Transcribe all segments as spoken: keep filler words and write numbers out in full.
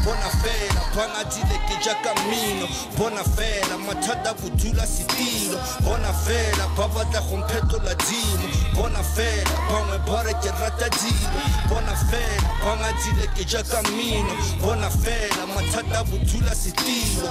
Bonafera, pangadile que ya camino. Bonafera, matada butula sitilo. Bonafera, pavada rompeto latino. Bonafera, pame bare que ratadilo. Bonafera, pangadile que ya camino. Bonafera, matada butula sitilo.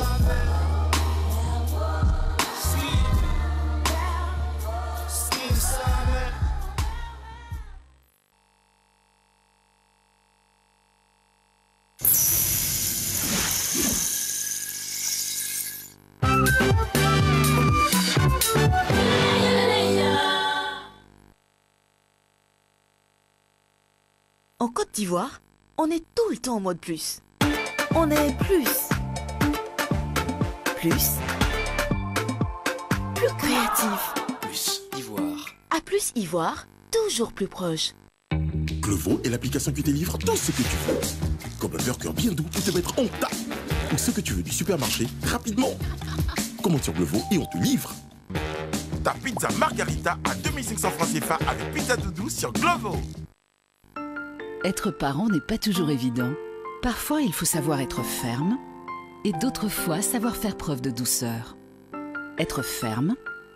En Côte d'Ivoire, on est tout le temps en mode plus. On est plus. Plus. Plus créatif. Plus Ivoire. À Plus Ivoire, toujours plus proche. Glovo est l'application qui te livre tout ce que tu veux. Comme un burger bien doux pour te mettre en tas. Ou ce que tu veux du supermarché rapidement. Commande sur Glovo et on te livre. Ta pizza margarita à deux mille cinq cents francs C F A avec Pizza Doudou sur Glovo. Être parent n'est pas toujours évident. Parfois, il faut savoir être ferme et d'autres fois, savoir faire preuve de douceur. Être ferme,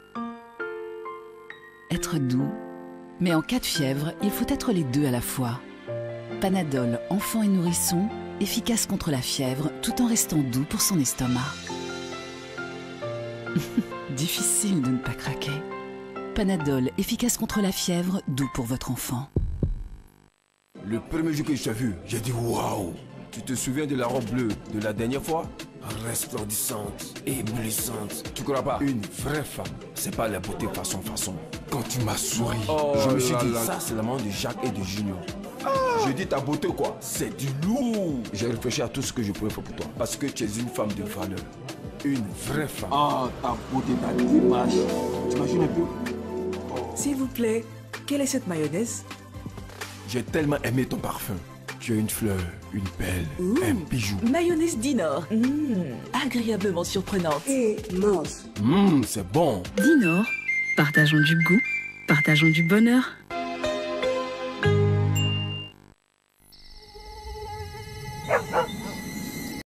être doux, mais en cas de fièvre, il faut être les deux à la fois. Panadol, enfant et nourrisson, efficace contre la fièvre tout en restant doux pour son estomac. Difficile de ne pas craquer. Panadol, efficace contre la fièvre, doux pour votre enfant. Le premier jour que je t'ai vu, j'ai dit waouh! Tu te souviens de la robe bleue de la dernière fois? Resplendissante, éblouissante. Tu crois pas? Une vraie femme, c'est pas la beauté façon façon. Quand tu m'as souri, oh je me suis dit, là. Ça c'est la main de Jacques et de Junior. Ah. Je dis ta beauté quoi? C'est du lourd. J'ai réfléchi à tout ce que je pouvais faire pour toi. Parce que tu es une femme de valeur. Une vraie femme. Ah, ta beauté, ta image. T'imagines un peu? Oh. S'il vous plaît, quelle est cette mayonnaise? J'ai tellement aimé ton parfum. Tu es une fleur, une perle, Ouh, un bijou. Mayonnaise Dinor. Mmh, agréablement surprenante. Et mange. Mmh, c'est bon. Dinor, partageons du goût, partageons du bonheur.